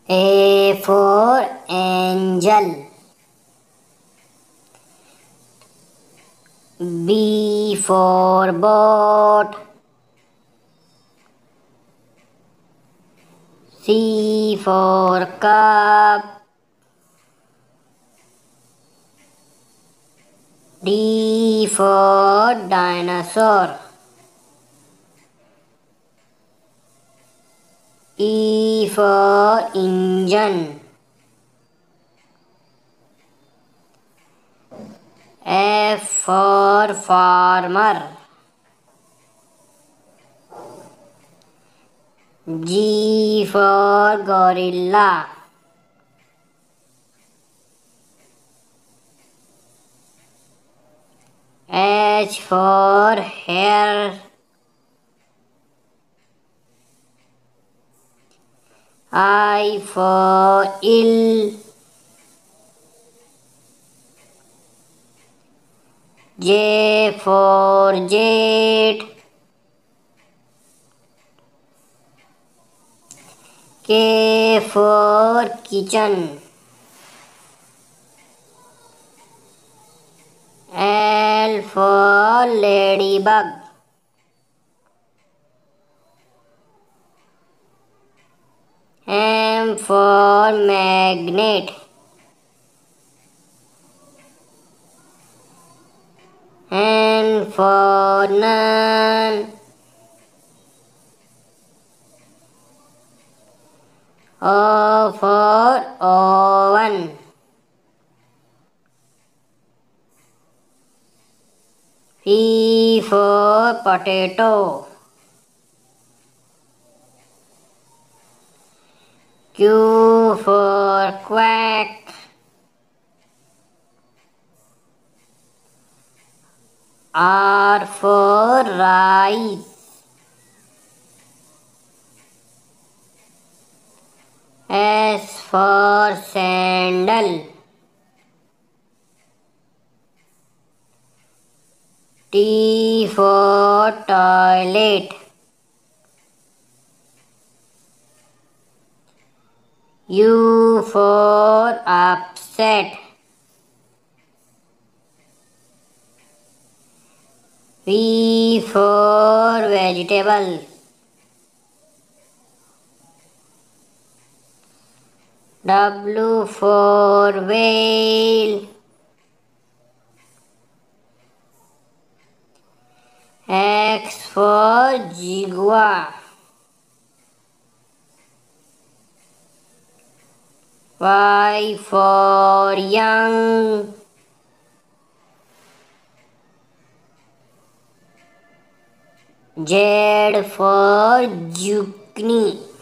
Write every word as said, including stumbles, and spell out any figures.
A for angel. B for boat. C for cup. D for dinosaur. E for engine. F for farmer. G for gorilla. H for hare. I for ill. J for jet. K for kitchen. L for ladybug. M for magnet. N for nun. O for oven. P for potato. Q for quack. R for rice. S for sandal. T for toilet. U for upset. V for vegetable. W for whale. X for xigua. Y for young. Z for zucchini.